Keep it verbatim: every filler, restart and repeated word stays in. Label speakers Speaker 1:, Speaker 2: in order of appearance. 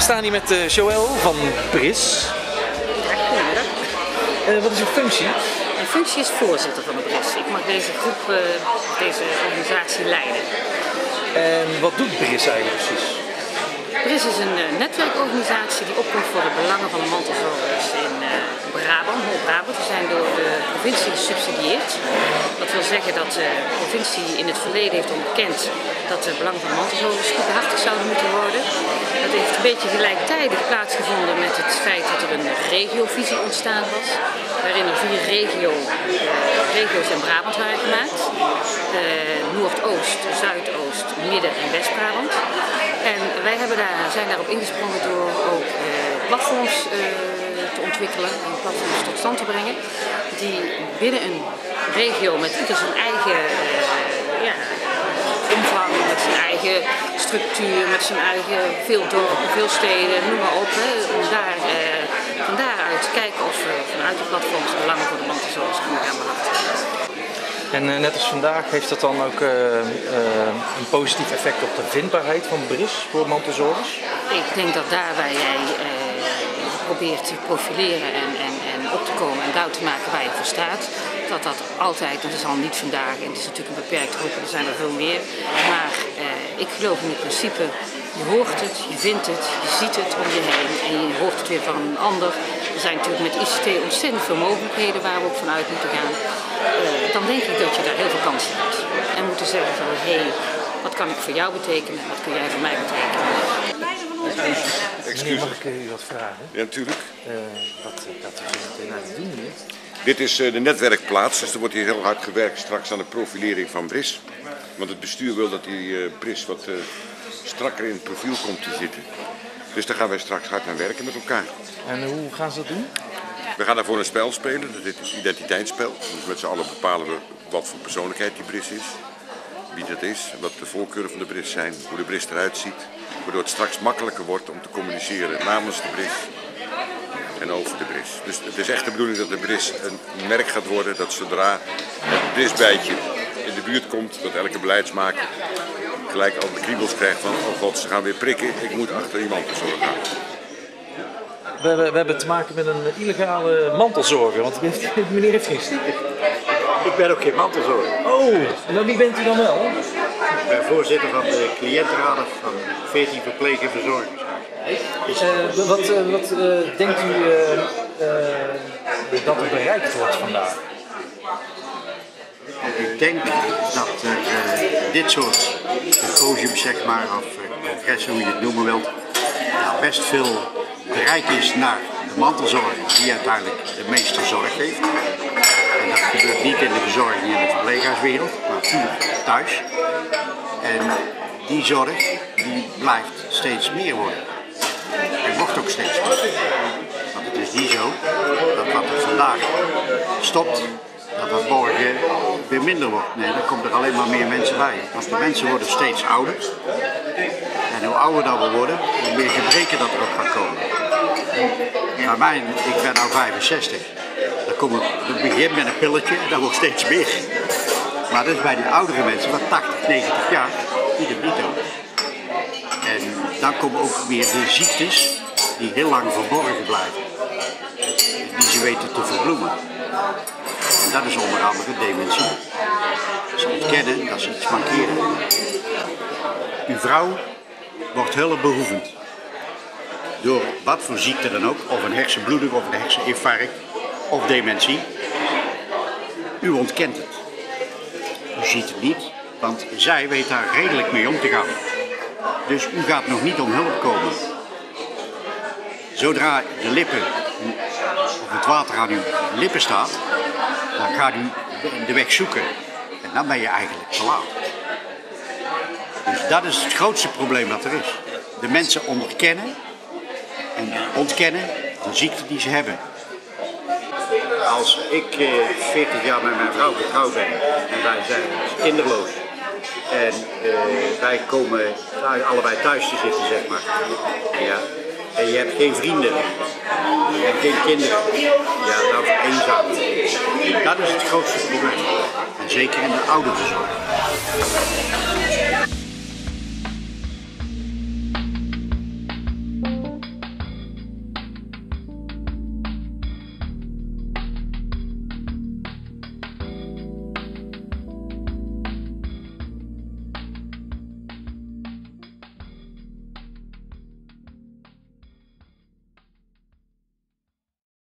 Speaker 1: staan hier met uh, Joël van Bris.
Speaker 2: Ja, goedemiddag.
Speaker 1: Uh, wat is uw functie?
Speaker 2: Mijn functie is voorzitter van de Bris. Ik mag deze groep, uh, deze organisatie leiden.
Speaker 1: En wat doet Bris eigenlijk precies?
Speaker 2: Bris is een uh, netwerkorganisatie die opkomt voor de belangen van de mantelzorgers in uh, Brabant, Noord-Brabant. We zijn door de provincie gesubsidieerd. Dat wil zeggen dat de provincie in het verleden heeft onderkend dat de belangen van de mantelzorgers goed behartigd zouden moeten worden. Dat heeft een beetje gelijktijdig plaatsgevonden met het feit dat er een regiovisie ontstaan was, waarin er vier regio, uh, regio's in Brabant waren gemaakt. Uh, Noordoost, Zuidoost, Midden- en West-Brabant. En wij hebben daar, zijn daarop ingesprongen door ook uh, platforms uh, te ontwikkelen en platforms tot stand te brengen, die binnen een regio met ieder zijn eigen uh, ja, omvang, met zijn eigen structuur, met zijn eigen veel dorpen, veel steden, noem maar op, hè, om daar, uh, van daaruit te kijken of we vanuit de platforms de belangen voor de mantelzorgers kunnen gaan behartigen.
Speaker 1: En uh, net als vandaag heeft dat dan ook uh, uh, een positief effect op de vindbaarheid van Bris voor mantelzorgers?
Speaker 2: Ik denk dat daar waar jij uh, probeert te profileren en, en, en op te komen en duidelijk te maken waar je voor staat, dat dat altijd, dat is al niet vandaag en het is natuurlijk een beperkt groep, er zijn er veel meer, maar uh, ik geloof in het principe, je hoort het, je vindt het, je ziet het om je heen en je hoort het weer van een ander. Er zijn natuurlijk met I C T ontzettend veel mogelijkheden waar we ook vanuit moeten gaan. Uh, dan denk ik dat je daar heel veel kansen hebt. En moeten zeggen van, hé, hey, wat kan ik voor jou betekenen, wat kun jij voor mij betekenen?
Speaker 1: Meneer, mag ik u wat vragen?
Speaker 3: Ja, natuurlijk.
Speaker 1: Uh, wat gaat u zo meteen aan het doen, meneer?
Speaker 3: Dit is uh, de netwerkplaats, dus er wordt hier heel hard gewerkt straks aan de profilering van Bris. Want het bestuur wil dat die uh, Bris wat uh, strakker in het profiel komt te zitten. Dus daar gaan wij straks hard aan werken met elkaar.
Speaker 1: En hoe gaan ze dat doen?
Speaker 3: We gaan daarvoor een spel spelen, dat heet het identiteitsspel. Dus met z'n allen bepalen we wat voor persoonlijkheid die Bris is, wie dat is, wat de voorkeuren van de Bris zijn, hoe de Bris eruit ziet. Waardoor het straks makkelijker wordt om te communiceren namens de Bris en over de Bris. Dus het is echt de bedoeling dat de Bris een merk gaat worden, dat zodra het Brisbijtje in de buurt komt, dat elke beleidsmaker gelijk al de kriebels krijgt van, oh god, ze gaan weer prikken, ik moet achter iemand zorgen gaan.
Speaker 1: We hebben, we hebben te maken met een illegale mantelzorger, want meneer heeft geen sticker.
Speaker 4: Ik ben ook geen mantelzorger.
Speaker 1: Oh, en dan wie bent u dan wel?
Speaker 4: Ik ben voorzitter van de cliëntenraden van veertien verpleeg- en verzorgingshuizen.
Speaker 1: Uh, wat uh, wat uh, denkt u uh, uh, dat er bereikt wordt vandaag?
Speaker 4: Ik denk dat er uh, dit soort symposiums, zeg maar, of uh, congressen, hoe je het noemen wilt, ja, best veel bereik is naar de mantelzorger, die uiteindelijk de meeste zorg heeft. En dat gebeurt niet in de verzorging in de verpleeghuiswereld, maar puur thuis. En die zorg die blijft steeds meer worden. En wordt ook steeds meer. Want het is niet zo dat wat er vandaag stopt, dat dat morgen weer minder wordt. Nee, dan komt er alleen maar meer mensen bij. Want de mensen worden steeds ouder. En hoe ouder dat we worden, hoe meer gebreken dat er ook gaat komen. Bij mij, ik ben nu vijfenzestig. Dan kom ik, ik begin met een pilletje en dat wordt steeds meer. Maar dat is bij die oudere mensen van tachtig, negentig jaar, die het niet doen. En dan komen ook weer de ziektes die heel lang verborgen blijven. Die ze weten te verbloemen. En dat is onder andere dementie. Ze ontkennen dat ze iets mankeren. Uw vrouw wordt hulpbehoevend. Door wat voor ziekte dan ook, of een hersenbloeding, of een herseninfarct, of dementie. U ontkent het. U ziet het niet, want zij weet daar redelijk mee om te gaan. Dus u gaat nog niet om hulp komen. Zodra de lippen, of het water aan uw lippen staat, dan gaat u de weg zoeken. En dan ben je eigenlijk te laat. Dus dat is het grootste probleem dat er is. De mensen onderkennen en ontkennen de ziekte die ze hebben. Als ik eh, veertig jaar met mijn vrouw getrouwd ben en wij zijn kinderloos en uh, wij komen allebei thuis te zitten, zeg maar, ja, en je hebt geen vrienden en geen kinderen, ja, dan vereenzaam je. Dat is het grootste probleem. En zeker in de ouderenzorg.